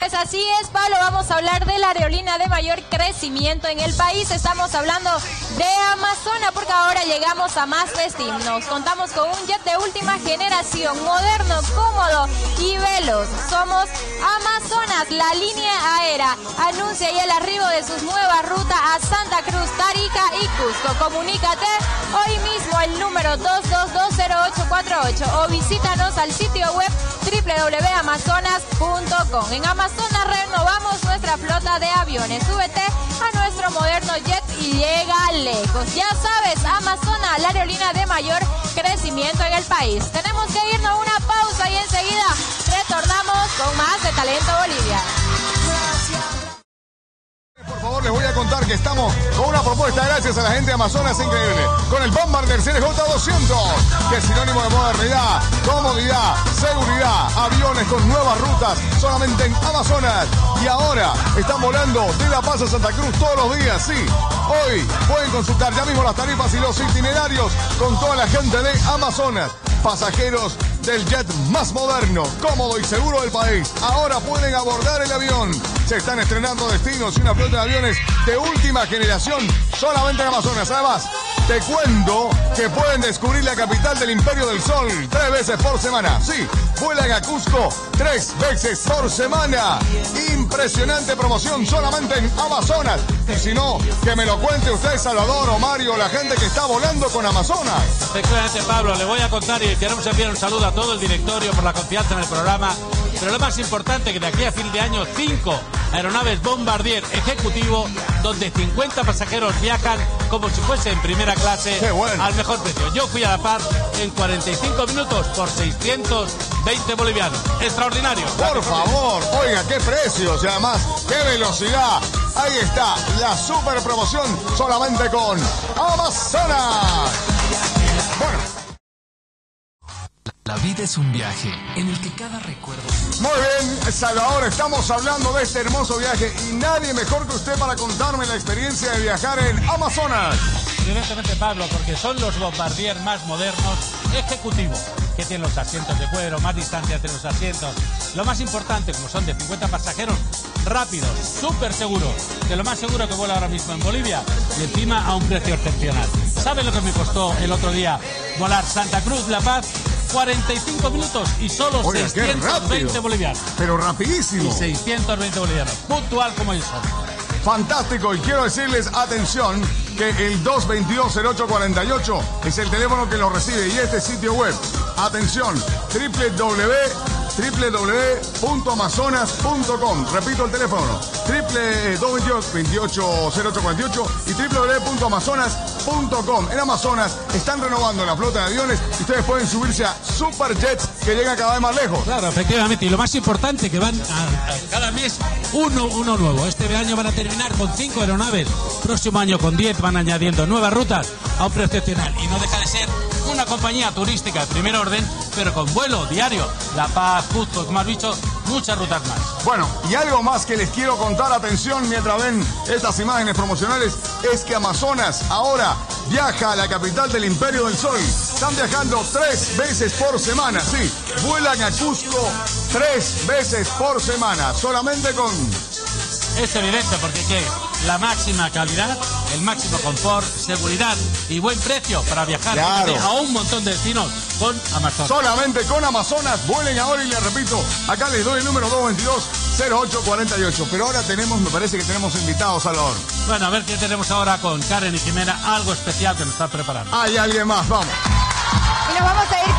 Pues así es, Pablo, vamos a hablar de la aerolínea de mayor crecimiento en el país. Estamos hablando de Amazonas, porque ahora llegamos a más destinos. Contamos con un jet de última generación, moderno, cómodo y veloz. Somos Amazonas, la línea aérea. Anuncia ya el arribo de sus nuevas rutas a Santa Cruz, Tarija y Cusco. Comunícate hoy mismo al número 2220848 o visítanos al sitio web www.amazonas.com. En Amazonas renovamos nuestra flota de aviones. Súbete a nuestro moderno jet y llega lejos. Ya sabes, Amazonas, la aerolínea de mayor crecimiento en el país. Tenemos que irnos a una pausa y enseguida retornamos con más de Talento Bolivia. Por favor, les voy a contar que estamos con una propuesta gracias a la gente de Amazonas increíble. Con el Bombardier CRJ200, que es sinónimo de modernidad, comodidad, seguridad, aviones con nuevas rutas solamente en Amazonas. Y ahora están volando de La Paz a Santa Cruz todos los días, sí. Hoy pueden consultar ya mismo las tarifas y los itinerarios con toda la gente de Amazonas. Pasajeros del jet más moderno, cómodo y seguro del país. Ahora pueden abordar el avión. Se están estrenando destinos y una flota de aviones de última generación solamente en Amazonas. Además, te cuento que pueden descubrir la capital del Imperio del Sol 3 veces por semana. Sí, vuelan a Cusco 3 veces por semana. Impresionante promoción solamente en Amazonas. Y si no, que me lo cuente usted, Salvador o Mario, la gente que está volando con Amazonas. Efectivamente, Pablo, le voy a contar y queremos enviar un saludo a todo el directorio por la confianza en el programa. Pero lo más importante, que de aquí a fin de año 5 aeronaves Bombardier ejecutivo, donde 50 pasajeros viajan como si fuese en primera clase. ¡Qué bueno! Al mejor precio. Yo fui a La Paz en 45 minutos por 620 bolivianos. Extraordinario. Por favor, oiga, qué precios y además qué velocidad. Ahí está la super promoción solamente con Amazonas. Bueno. La vida es un viaje en el que cada recuerdo... Muy bien, Salvador, estamos hablando de este hermoso viaje y nadie mejor que usted para contarme la experiencia de viajar en Amazonas. Evidentemente, Pablo, porque son los Bombardier más modernos, ejecutivos, que tienen los asientos de cuero, más distancia entre los asientos. Lo más importante, como son de 50 pasajeros, rápidos, súper seguros, de lo más seguro que vuela ahora mismo en Bolivia, y encima a un precio excepcional. ¿Sabe lo que me costó el otro día volar Santa Cruz, La Paz? 45 minutos y solo 620 bolivianos. Pero rapidísimo. Y 620 bolivianos, puntual como ellos son. Fantástico, y quiero decirles, atención, que el 222-0848 es el teléfono que lo recibe y este sitio web, atención, www.amazonas.com. Repito el teléfono, 222-0848 y www.amazonas.com. En Amazonas están renovando la flota de aviones y ustedes pueden subirse a superjets que llegan cada vez más lejos. Claro, efectivamente, y lo más importante, que van a cada mes uno nuevo. Este año van a terminar con 5 aeronaves, próximo año con 10, van añadiendo nuevas rutas a un precio excepcional y no deja de ser una compañía turística de primer orden, pero con vuelo diario. La Paz, Cusco, como has dicho, muchas rutas más. Bueno, y algo más que les quiero contar, atención, mientras ven estas imágenes promocionales, es que Amazonas ahora viaja a la capital del Imperio del Sol. Están viajando 3 veces por semana, sí, vuelan a Cusco 3 veces por semana, solamente con... Es evidente, porque ¿qué? La máxima calidad, el máximo confort, seguridad y buen precio para viajar, claro, a un montón de destinos con Amazonas. Solamente con Amazonas, vuelen ahora y les repito, acá les doy el número 222-0848. Pero ahora tenemos, me parece que tenemos invitados, Salvador. Bueno, a ver qué tenemos ahora con Karen y Jimena, algo especial que nos están preparando. Hay alguien más, vamos. Y nos vamos a ir